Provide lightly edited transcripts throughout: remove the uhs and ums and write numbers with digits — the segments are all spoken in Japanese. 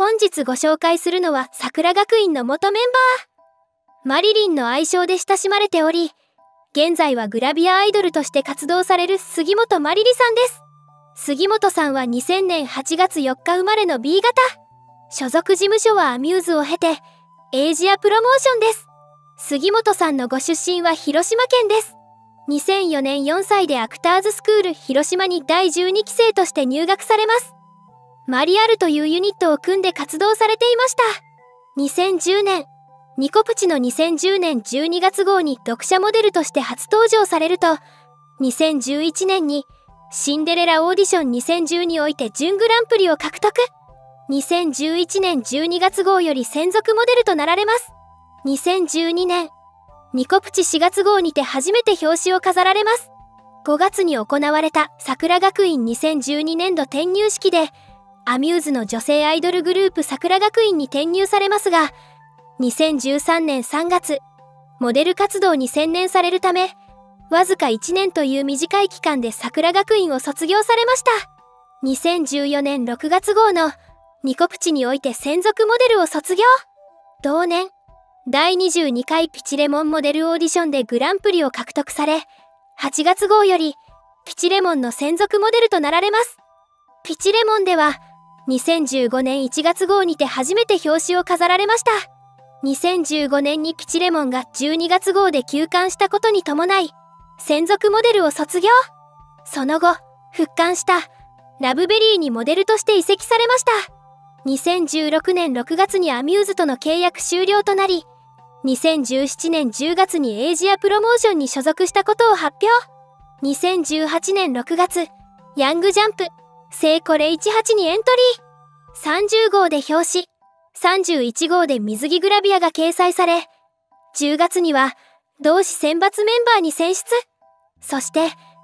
本日ご紹介するのは桜学院の元メンバー。マリリンの愛称で親しまれており、現在はグラビアアイドルとして活動される杉本まりりさんです。杉本さんは2000年8月4日生まれの B 型。所属事務所はアミューズを経て、エイジアプロモーションです。杉本さんのご出身は広島県です。2004年4歳でアクターズスクール広島に第12期生として入学されます。マリアルというユニットを組んで活動されていました。2010年、ニコプチの2010年12月号に読者モデルとして初登場されると、2011年にシンデレラオーディション2010において準グランプリを獲得。2011年12月号より専属モデルとなられます。2012年、ニコプチ4月号にて初めて表紙を飾られます。5月に行われた桜学院2012年度転入式で、アミューズの女性アイドルグループ桜学院に転入されますが、2013年3月、モデル活動に専念されるため、わずか1年という短い期間で桜学院を卒業されました。2014年6月号のニコプチにおいて専属モデルを卒業。同年、第22回ピチレモンモデルオーディションでグランプリを獲得され、8月号よりピチレモンの専属モデルとなられます。ピチレモンでは、2015年1月号にて初めて表紙を飾られました。2015年にピチレモンが12月号で休刊したことに伴い、専属モデルを卒業。その後、復刊したラブベリーにモデルとして移籍されました。2016年6月にアミューズとの契約終了となり、2017年10月にエイジアプロモーションに所属したことを発表。2018年6月、ヤングジャンプ、聖コレ18にエントリー。30号で表紙、31号で水着グラビアが掲載され、10月には同誌選抜メンバーに選出。そして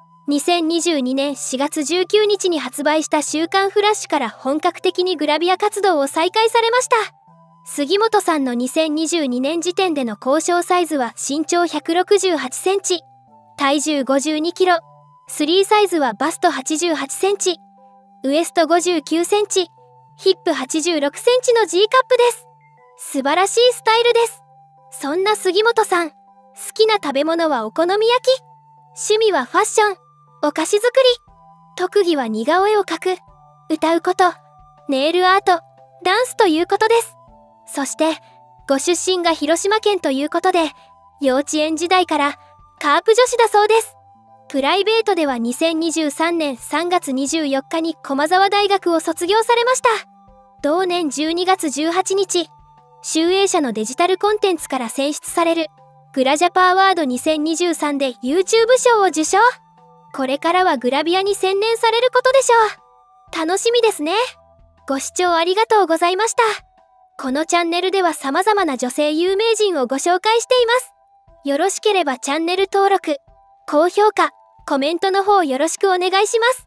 、2022年4月19日に発売した週刊フラッシュから本格的にグラビア活動を再開されました。杉本さんの2022年時点での交渉サイズは身長168センチ、体重52キロ、3サイズはバスト88センチ、ウエスト59センチ、ヒップ86センチの G カップです。素晴らしいスタイルです。そんな杉本さん、好きな食べ物はお好み焼き。趣味はファッション、お菓子作り。特技は似顔絵を描く、歌うこと、ネイルアート、ダンスということです。そして、ご出身が広島県ということで、幼稚園時代からカープ女子だそうです。プライベートでは2023年3月24日に駒沢大学を卒業されました。同年12月18日、集英社のデジタルコンテンツから選出されるグラジャパアワード2023で YouTube 賞を受賞。これからはグラビアに専念されることでしょう。楽しみですね。ご視聴ありがとうございました。このチャンネルでは様々な女性有名人をご紹介しています。よろしければチャンネル登録、高評価、コメントの方よろしくお願いします。